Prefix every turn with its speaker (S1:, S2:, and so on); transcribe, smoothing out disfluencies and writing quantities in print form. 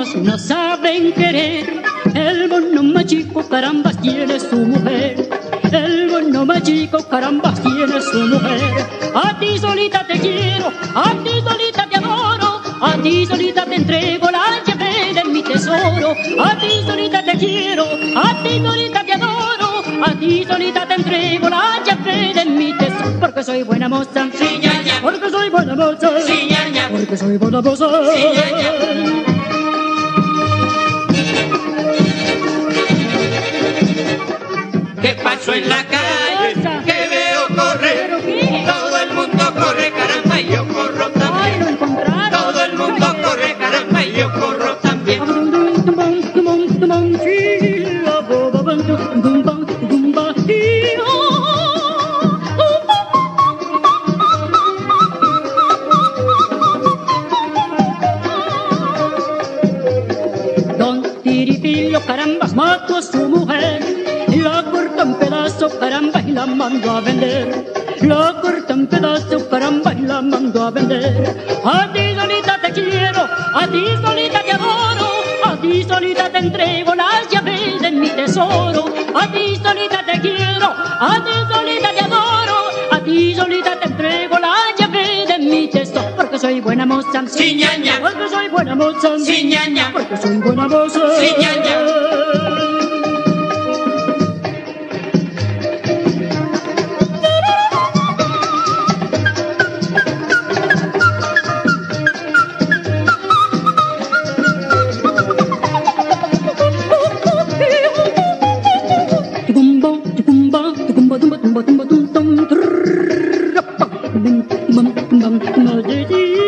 S1: carambas no saben querer. El mono más chico carambas tiene su mujer. El mono más chico carambas tiene su mujer. A ti solita te quiero, a ti solita te adoro, a ti solita te entrego la llave de mi tesoro. A ti solita te quiero, a ti solita te adoro, a ti solita te entrego la llave de mi tesoro. Porque soy buena moza,
S2: Sí, ña, ña.
S1: porque soy buena moza,
S2: Sí, ña, ña.
S1: porque soy buena moza.
S2: Sí, ña, ña. ¿Qué pasó en la calle? Que veo correr.
S1: ¿Pero qué?
S2: Todo el mundo corre, caramba, y yo corro
S1: Ay,
S2: también.
S1: lo encontraron.
S2: Todo el mundo corre, caramba, y yo corro también.
S1: Don Tiripillo carambas mató a su mujer, la cortó en pedazos caramba y la mandó a vender. La cortó en pedazos caramba y la mandó a vender. A ti solita te quiero, a ti solita te adoro, a ti solita te entrego las llaves de mi tesoro. A ti solita te quiero, a ti solita te adoro, a ti solita te entrego las llaves de mi tesoro. Porque soy buena moza,
S2: Sí, ña, ña.
S1: porque soy buena moza,
S2: Sí, ña, ña.
S1: porque soy buena moza.
S2: Sí, ña, ña.
S1: Tucumba, tucumba, tucumba, tumba, tumba, tumba, tum, tum, trrr, pa, bum, bum, bum, bum, bum,